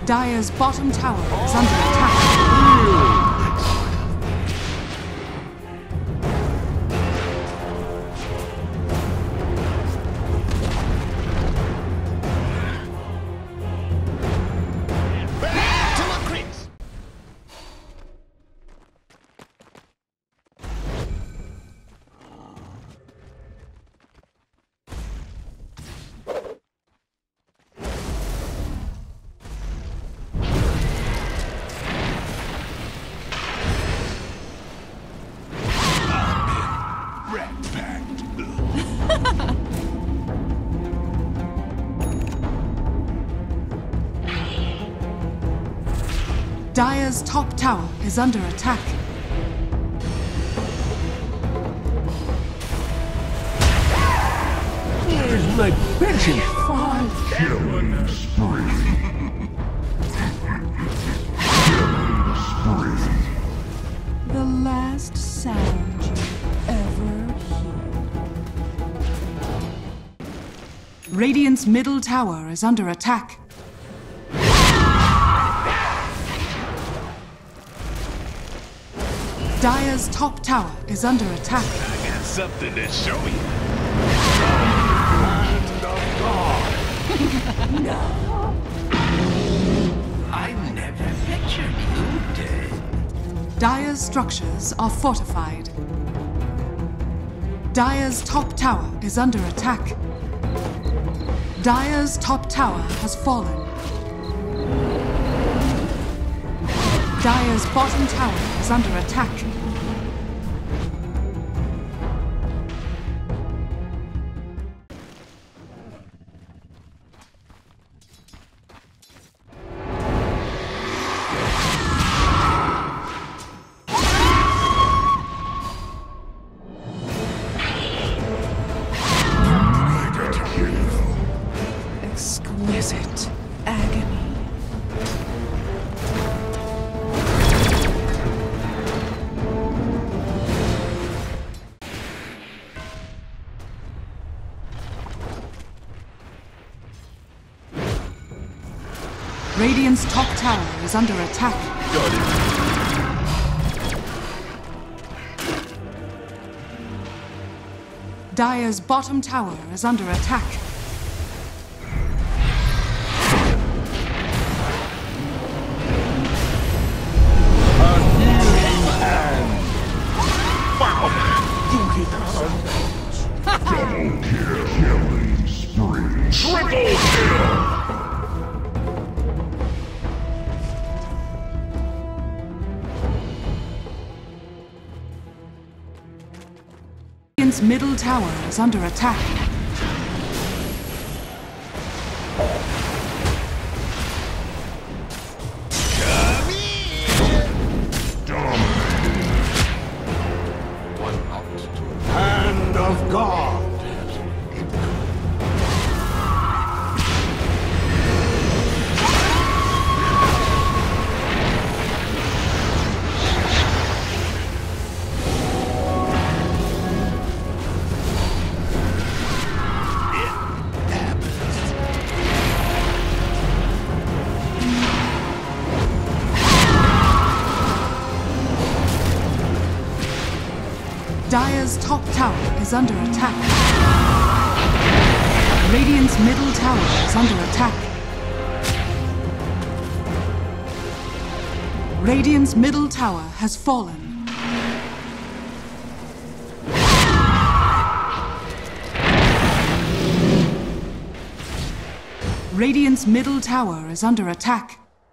Dire's bottom tower is under attack. Dire's top tower is under attack. Here's my precious farm. Killing spree. Killing spree. The last sound you ever hear. Radiant's middle tower is under attack. Dire's top tower is under attack. I got something to show you. Hand of God. No. I never pictured you dead. Dire's structures are fortified. Dire's top tower is under attack. Dire's top tower has fallen. Dire's bottom tower is under attack. Exquisite agony. Radiant's top tower is under attack. Got it. Dire's bottom tower is under attack. Double kill. Killing spree. Triple kill! Radiant's middle tower is under attack. Hand of God. Dire's top tower is under attack. Radiant's middle tower is under attack. Radiant's middle tower has fallen. Radiant's middle tower is under attack.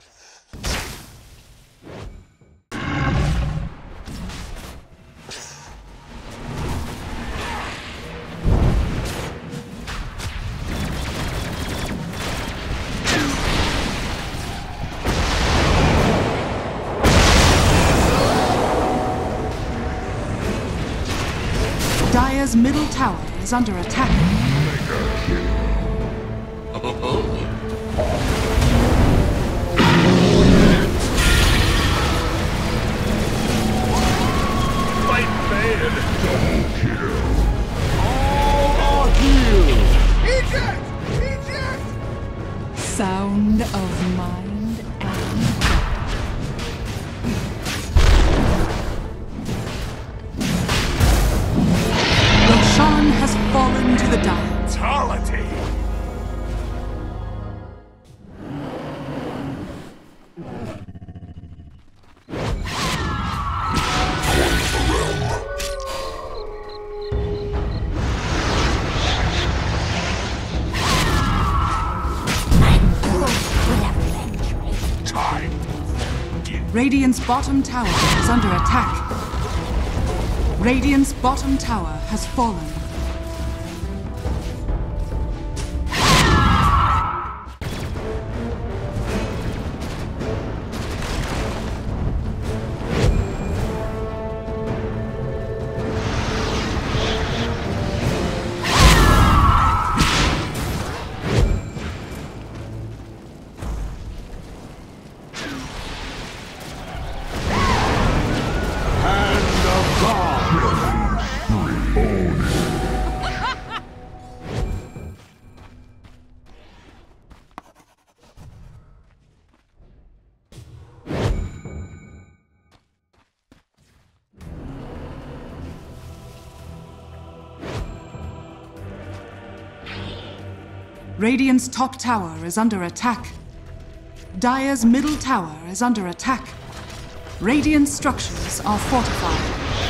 Dire's middle tower is under attack. Mega kill. Fight man! Double kill. All are healed! Sound of mind Radiant's bottom tower is under attack. Radiant's bottom tower has fallen. Radiant's top tower is under attack. Dire's middle tower is under attack. Radiant structures are fortified.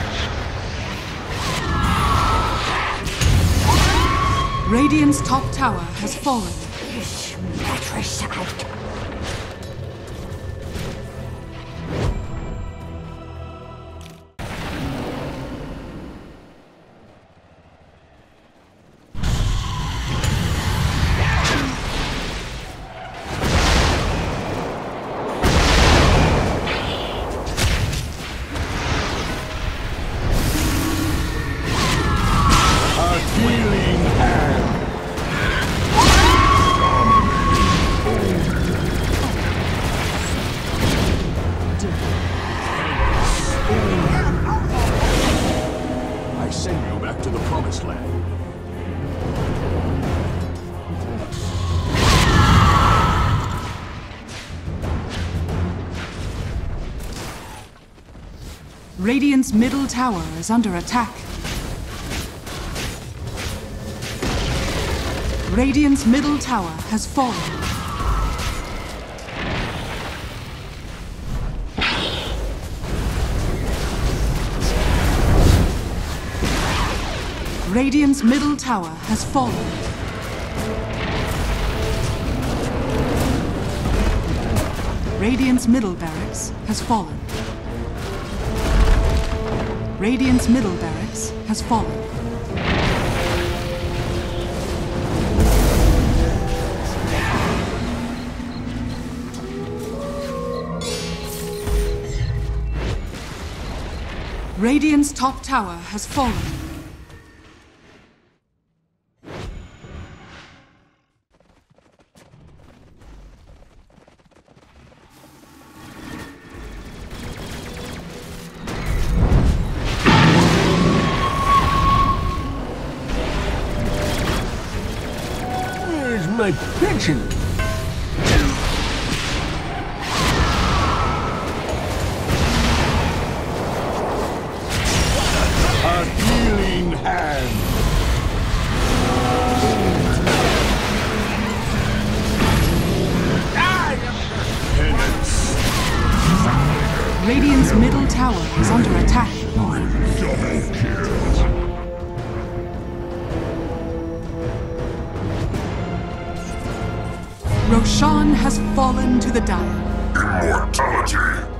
Radiant's top tower has fallen. Matricide. I send you back to the promised land. Radiant's middle tower is under attack. Radiant's middle tower has fallen. Radiant's middle tower has fallen. Radiant's middle barracks has fallen. Radiant's middle barracks has fallen. Radiant's top tower has fallen. Where's my pension? A healing hand. Penance. Radiant's middle tower is under attack. Double kill. Roshan has fallen to the Dire. Immortality.